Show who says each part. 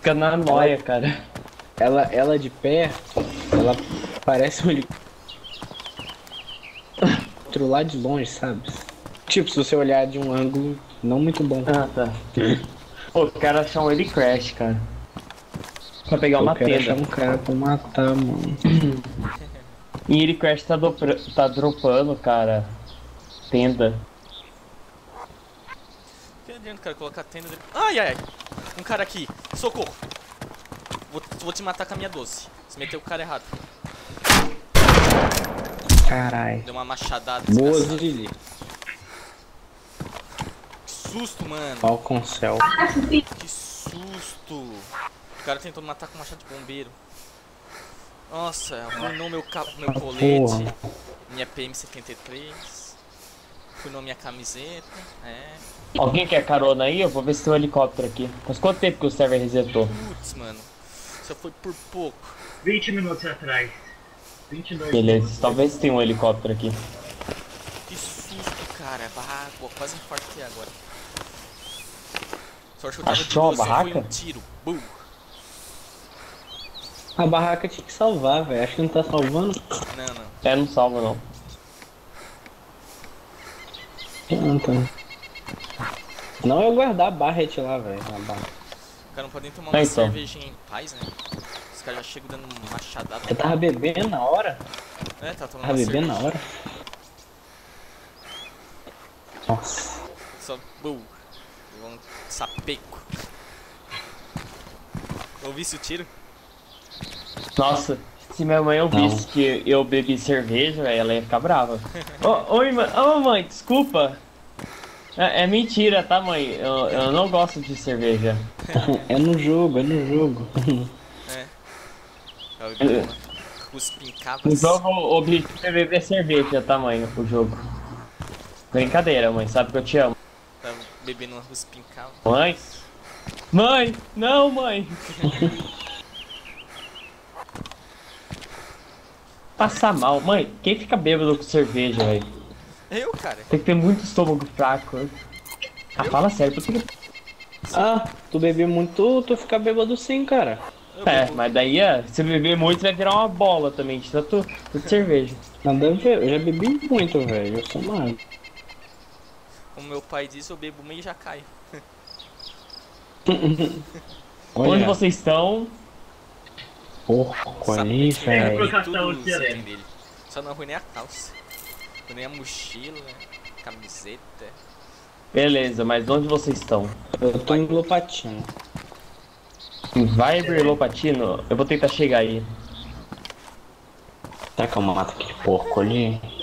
Speaker 1: fica na noia, cara.
Speaker 2: Ela de pé, ela parece um helicóptero lá de longe, sabe? Tipo, se você olhar de um ângulo não muito bom.
Speaker 1: Ah, tá. Pô, o cara achar um ele crash, cara. Pra pegar uma
Speaker 2: Eu quero
Speaker 1: tenda.
Speaker 2: achar um cara pra matar, mano.
Speaker 1: E ele crash tá dropando, cara. Tenda.
Speaker 3: Não tem adianta, cara, colocar a tenda dele. Ai, ai, ai. Um cara aqui. Socorro. Vou te matar com a minha 12. Você meteu o cara errado.
Speaker 2: Carai.
Speaker 3: Deu uma machadada.
Speaker 2: Boa,
Speaker 3: desgraçado.
Speaker 2: Zirili.
Speaker 3: Que susto, mano.
Speaker 2: Falcon Cell.
Speaker 3: Que susto. O cara tentou me matar com machado de bombeiro. Nossa, arruinou meu colete.
Speaker 2: Porra.
Speaker 3: Minha PM73. Arruinou minha camiseta. É.
Speaker 1: Alguém quer carona aí? Eu vou ver se tem um helicóptero aqui. Faz quanto tempo que o server resetou?
Speaker 3: Putz, mano. Só foi por pouco.
Speaker 4: 20 minutos atrás. 22
Speaker 1: Beleza,
Speaker 4: minutos.
Speaker 1: talvez tenha um helicóptero aqui.
Speaker 3: Que susto, cara. Água, quase infartei agora. Sorte que eu tava de
Speaker 1: Achou a
Speaker 3: 12, foi
Speaker 1: barraca?
Speaker 3: um tiro. Bum.
Speaker 2: A barraca tinha que salvar, velho. Acho que não tá salvando.
Speaker 3: Não, não.
Speaker 1: É, não salva não.
Speaker 2: Então. Não eu guardar a barret lá, velho. A barra.
Speaker 3: O cara não pode nem tomar
Speaker 1: Ah,
Speaker 3: uma
Speaker 1: então.
Speaker 3: cervejinha em paz, né? Os caras já chegam dando machadada.
Speaker 2: Você tava bebendo na hora?
Speaker 3: É, tá tomando
Speaker 2: Tava
Speaker 3: uma
Speaker 2: bebendo na
Speaker 3: cerveja.
Speaker 2: hora? Nossa.
Speaker 3: Só, bum. Levou um sapeco. Ouvisse o tiro?
Speaker 1: Nossa, se minha mãe ouvisse que eu bebi cerveja, véio, ela ia ficar brava. Oi, mãe. Ô, mãe, desculpa. É mentira, tá, mãe? Eu não gosto de cerveja.
Speaker 2: É no jogo, é no jogo.
Speaker 3: É. Eu bebi uma cuspincava.
Speaker 1: O jogo, o objetivo é beber cerveja, tá, mãe? O jogo. Brincadeira, mãe. Sabe que eu te amo.
Speaker 3: Tava bebendo uma cuspincava.
Speaker 1: Mãe? Mãe! Não, mãe! Passar mal. Mãe, quem fica bêbado com cerveja, velho?
Speaker 3: Eu, cara.
Speaker 1: Tem que ter muito estômago fraco. Ah, fala sério, por que...
Speaker 2: Ah, tu bebeu muito, tu fica bêbado sim, cara.
Speaker 1: É, mas daí, se beber muito, vai virar uma bola também, de tanto cerveja.
Speaker 2: Nada a ver, eu já bebi muito, velho. Eu sou magro.
Speaker 3: Como meu pai disse, eu bebo meio e já caio.
Speaker 1: Onde
Speaker 2: Olha,
Speaker 1: vocês estão?
Speaker 2: porco ali,
Speaker 3: Sapequei
Speaker 2: velho.
Speaker 4: Sapequei.
Speaker 3: tudo os
Speaker 4: Querendo.
Speaker 3: itens dele. Só não arruinei a calça. Arruinei a mochila, camiseta.
Speaker 1: Beleza, mas onde vocês estão?
Speaker 2: Eu tô em Lopatinho.
Speaker 1: Em Viber Lopatino? Eu vou tentar chegar aí.
Speaker 2: Será que eu mato aquele porco ali?